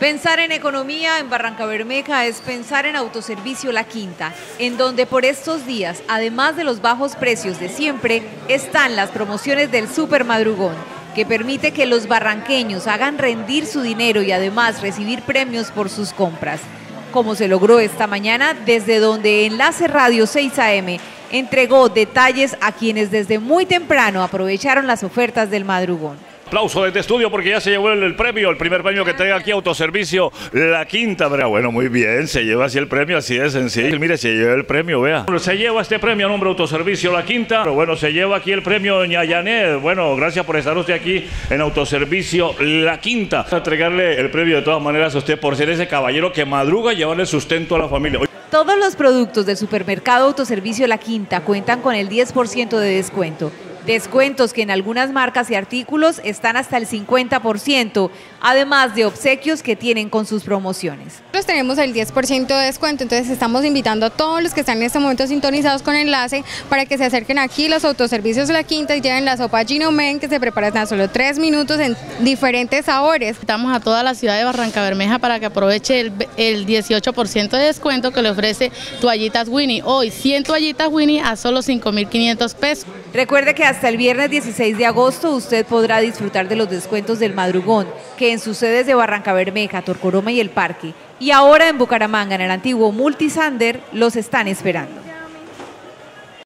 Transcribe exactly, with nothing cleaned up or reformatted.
Pensar en economía en Barrancabermeja es pensar en Autoservicio La Quinta, en donde por estos días, además de los bajos precios de siempre, están las promociones del Super Madrugón, que permite que los barranqueños hagan rendir su dinero y además recibir premios por sus compras. Como se logró esta mañana, desde donde Enlace Radio seis A M entregó detalles a quienes desde muy temprano aprovecharon las ofertas del Madrugón. Aplauso desde estudio porque ya se llevó el, el premio, el primer premio que trae aquí Autoservicio La Quinta. Pero bueno, muy bien, se lleva así el premio, así de sencillo. Mire, se lleva el premio, vea. Se lleva este premio a nombre de Autoservicio La Quinta. Pero bueno, se lleva aquí el premio doña Yanet. Bueno, gracias por estar usted aquí en Autoservicio La Quinta. A entregarle el premio de todas maneras a usted por ser ese caballero que madruga y llevarle sustento a la familia. Todos los productos del supermercado Autoservicio La Quinta cuentan con el diez por ciento de descuento. Descuentos que en algunas marcas y artículos están hasta el cincuenta por ciento, además de obsequios que tienen con sus promociones. Nosotros tenemos el diez por ciento de descuento, entonces estamos invitando a todos los que están en este momento sintonizados con Enlace para que se acerquen aquí a los Autoservicios La Quinta y lleven la sopa Gino Men, que se prepara en solo tres minutos en diferentes sabores. Invitamos a toda la ciudad de Barrancabermeja para que aproveche el, el dieciocho por ciento de descuento que le ofrece Toallitas Winnie. Hoy cien toallitas Winnie a solo cinco mil quinientos pesos. Recuerde que hasta el viernes dieciséis de agosto usted podrá disfrutar de los descuentos del Madrugón, que en sus sedes de Barrancabermeja, Torcoroma y El Parque, y ahora en Bucaramanga, en el antiguo Multisander, los están esperando.